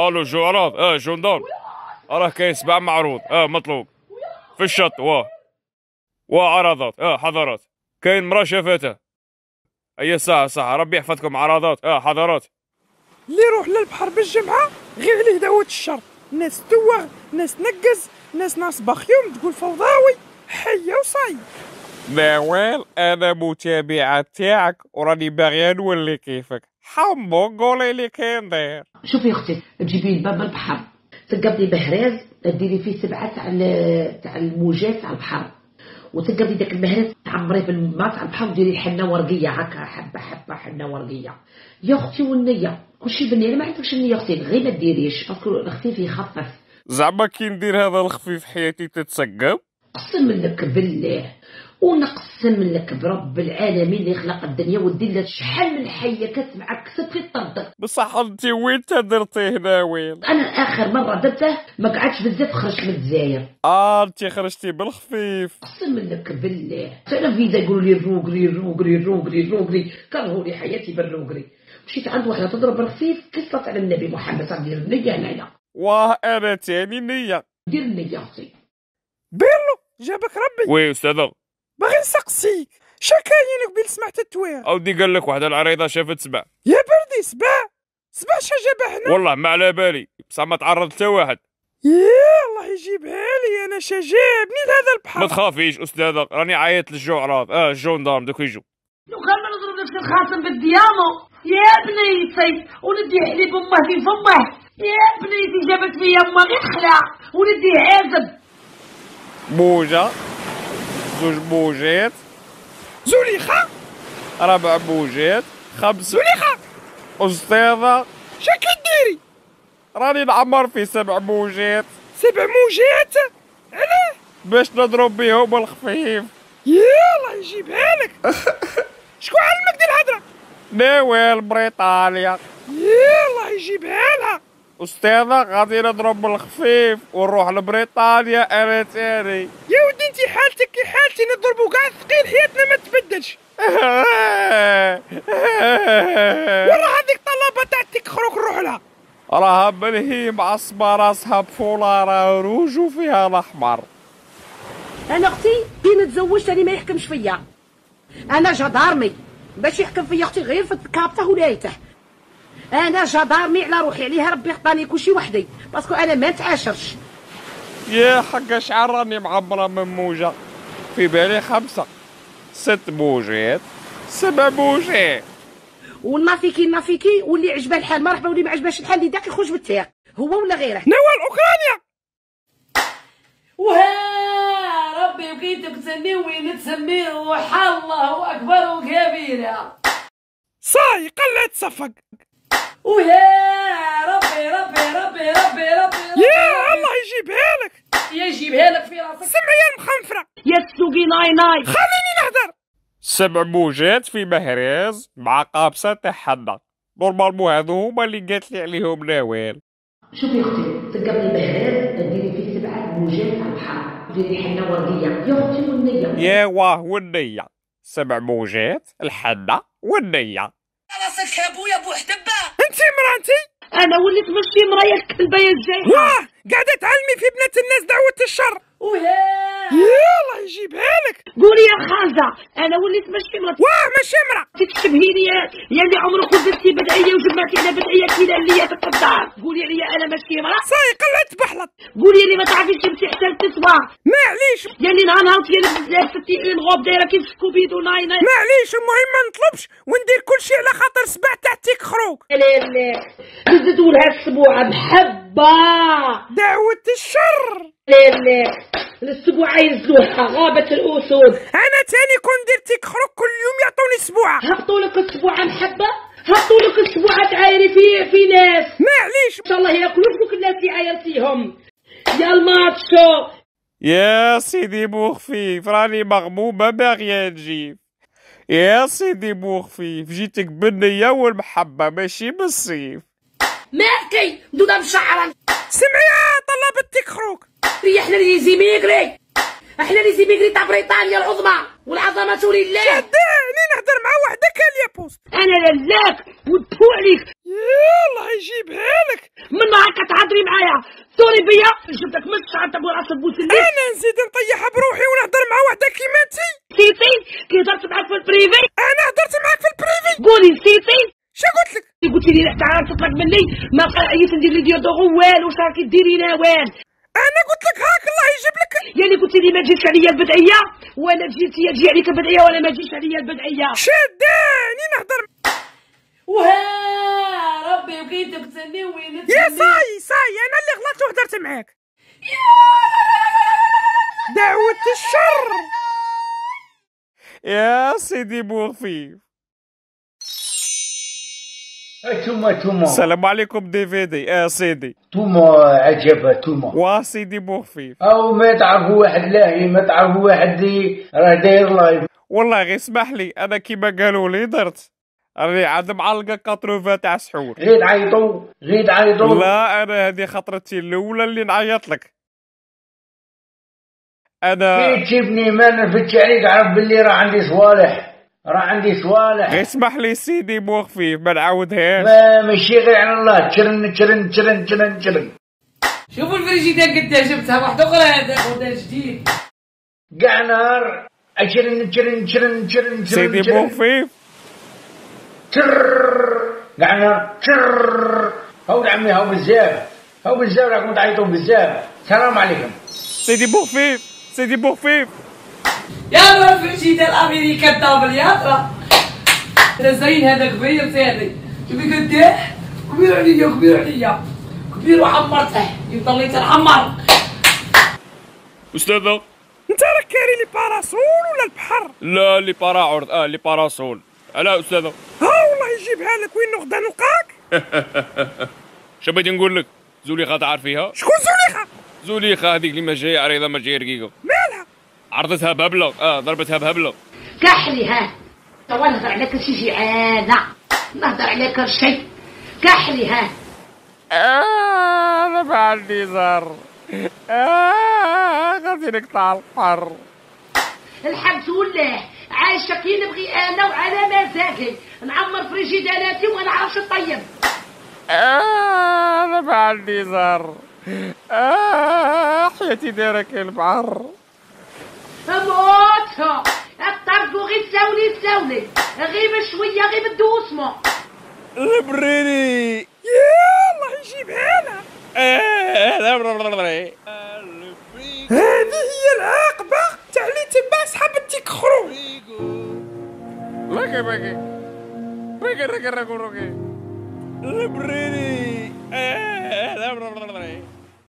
الو جو عراض جندار، راه كاين سبع معروض مطلوب في الشط وعراضات حضارات. كاين مرا شافتها. اي صح ربي يحفظكم. عراضات حضارات. اللي يروح للبحر بالجمعة غير عليه دعوة الشر. ناس توغ، ناس نقز، ناس ناصبة خيوم تقول فوضاوي. حية وصاي. نوال انا متابعة تاعك وراني باغي نولي كيفك. حمو قولي لي كاين داير. شوفي اختي، تجيبي باب البحر، تقبضي بهراز ديري فيه 7 تاع الموجات تاع البحر، وتقبضي داك المهراز تعمريه بالماء تاع البحر وديري حنه ورقيه هكا، حبه حنه ورقيه يا اختي. والنيه كلشي بالنيه. ما عندكش النيه اختي غير ما ديريش، باسكو الخفيف يخفف. زعما كي ندير هذا الخفيف حياتي تتسقم. قسم لك بالله ونقسم لك برب العالمين اللي خلق الدنيا ودير شحال من حيه كتسمعك كتبغي تطردك. بصح انت وين درتيه ناويل؟ انا اخر مره درته ما قعدتش بزاف، خرجت من الجزائر. انت خرجتي بالخفيف. قسم لك بالله انا فيزا يقولوا لي الروقري كرهوا لي حياتي بالروقري. مشيت عند وحده تضرب الخفيف كسلت على النبي محمد صلى الله عليه وسلم. النيه هنايا. واه انا تاني نيه. دير النيه اختي. بيرلو جابك ربي. وي استاذه باغي نسقسيك، شكاين قبيل سمعت التوير. اودي قال لك واحد العريضه شافت سبع. يا بردي سبع شجابه هنا. والله ما على بالي، بصح ما تعرض حتى واحد. يا الله يجيبها لي، انا شجابني لهذا البحر. ما تخافيش استاذه، راني عيطت للجو عراض الجندارم دوك يجوا. لو كان نضرب نفس الخاتم بالديامو يا بنيتي وندي حليب امه في فمه. يا بنيتي جابت فيا امه غير خلع وندي عازب. موجه، زوج موجات، زليخه، 4 موجات، 5 زليخه. استاذه شكي ديري؟ راني نعمر في 7 موجات. 7 موجات؟ علاه؟ باش نضرب بيهم الخفيف. يا الله يجيبها لك. شكون علمك دير الهضره؟ ناويل بريطانيا. يا الله يجيبها لها. استاذه غادي نضرب بالخفيف ونروح لبريطانيا انا تاني. يا ودي انتي حالتك كي حالتي، نضربو كاع ثقيل حياتنا ما تبدلش. ورا هذيك طلبه تاع تيكخروك نروح لها. راها ملهي معصبه راسها بفولاره روج وفيها الاحمر. انا اختي كي نتزوجت راني ما يحكمش فيا. انا جدارمي باش يحكم فيا اختي غير في الكابته ولايته. انا جدارمي على روحي، عليها ربي خطاني كلشي وحدي، باسكو انا ما نتعاشرش. يا حق شعر راني معمره من موجه، في بالي 5 6 موجات 7 موجات. والنافيكي واللي عجبه الحال مرحبا، واللي ما عجبهاش الحال اللي داك يخرج بالتيق، هو ولا غيره. نوال اوكرانيا. وها ربي وكيتك تسميه وين تسميه وحال الله اكبر وكبيره. صاي قلعت صفق. ويا ربي يا الله يجيبها لك. يجيبها لك في راسك. سمعي يا المخنفره يا السوقي ناي خليني نهدر. 7 موجات في مهراز مع قابسه تاع حنه. نورمالمون هادو هما اللي قالت لي عليهم نوال. شوفي اختي، تقبلي مهراز ديري فيه 7 موجات على البحر، ديري حنه ورديه يا اختي والنيه. يا واه والنيه. 7 موجات الحنه والنيه. راسك يا بويا بوحدبه. انتي مرانتي؟ انا وليت ماشي مرايا الكلبه يا الجايحه. واه قاعده تعلمي في بنات الناس دعوه الشر. يا الله يجيبها لك. قولي يا خالده انا وليت ماشي مرا. واه ماشي مرا. تشبهيني يا اللي عمرك ولدتي بدعيه وجمعتي على بدعيه كذا اللي هي تقدر. قولي لي انا ماشي مرا. صاي قلعت بحلط. قولي لي ما تعرفيش تمشي حتى للتسوى. معليش يا اللي نهار يا بزاف ستي اون غوب دايره كيف سكوبيدو ناي. معليش المهم ما نطلبش وندير كلشي على خاطر 7 تاع تيكخروك. لا نزيدوا لها السبوعه محبه دعوه الشر. لا السبوعه ينزلوها غابه الاسود. انا تاني كون ندير تيكخروك كل يوم يعطوني سبوعه. هبطوا لك السبوعه محبه، هبطوا لك السبوعه تعايري في ناس. معليش ان شاء الله ياكلوا فيك الناس اللي عايرتيهم. يا الماتشو يا سيدي بوخفيف راني مغمومه باغيه نجيب. يا سيدي بوخفيف جيتك بالنيه والمحبه ماشي بالسيف. ماكي دودا مشعرا. سمعي يا طلاب التيكخروك، احنا اللي زي تاع بريطانيا العظمى والعظمه لله. شداني نهدر مع وحده كاليا بوست. انا للاك ودفو عليك. يلا يجيبها لك. من نهار كتهضري معايا سوري بيا جبتك من الشعر تبغي راسك بوسلي. انا نزيد نطيح بروحي ونهضر مع وحده كيما انتي؟ نسيتي كي هضرت معاك في البريفي؟ انا هضرت معاك في البريفي. قولي نسيتي؟ شا قلت لك؟ قلتي لي رحت عاد تطلق مني ما بقى عييت ندير لي ديال دوغوال واش راكي ديري نوال. انا قلت لك هاك الله يجيب لك. يعني قلتي لي ما تجيش عليا البدعيه ولا جيتي تجي عليك البدعيه ولا ما تجيش عليا البدعيه. شداني نهضر. وها ربي وكي تقتلني وين يا صاي انا اللي غلطت وهدرت معاك. دعوة الشر. يا سيدي بوخفيف. توما السلام عليكم DVD سيدي. توما عجبة توما. وسيدي بوخفيف. او ما تعرفوا واحد لاهي ما تعرفوا واحد راه داير لايف. والله غير اسمح لي انا كيما قالوا لي درت راني عاد معلقه 80 تاع سحور. غير تعيطوا. لا انا هذه خطرتي الاولى اللي نعيط لك. انا كي تجيبني ما نفتش عليك عرف باللي راه عندي صوالح. غير اسمح لي سيدي بوخفيف ما نعاودهاش. ماشي غير على الله تشرن. شوفوا الفريجيدان قداش جبتها واحده اخرى هذا موديل جديد كاع نهار تشرن سيدي بوخفيف. كاع نهار هاو عمي هاو بزاف راكم تعيطوا بزاف. السلام عليكم. سيدي بوخفيف. يلا الفريجيدان الامريكا الدبل يلا زين هذا كبير ثاني شوفي قداح كبير وحمرته يضل يتحمر. استاذه انت راك كاري لي باراسول ولا البحر؟ لا لي باراعرض لي باراسول. لا استاذه ها والله يجيبها لك. وين نغدا نلقاك؟ شو بغيتي نقول لك؟ زوليخه تعرفيها؟ شكون زليخه؟ زوليخه هذيك اللي ما جايه عريضه ما جايه رقيقه. مالها؟ عرضتها بهبله ضربتها بهبله. كحلي ها توا نهضر على كل شي جيعانه نهضر على كل شي كحلي ها. انا ما عندي زر. غادي نقطع القر. الحمد لله عايشه كي نبغي انا وعلى مزاجي نعمر فريجيداناتي وما نعرفش نطيب. انا ما عندي زر. حياتي دايره البحر. موت الطرق غير تساوني غير بشويه غير بالدوسمه. البريني يلا يجيبها لها. هذه هي العاقبة تاع اللي تبع صحاب التكخرو. باقي البريني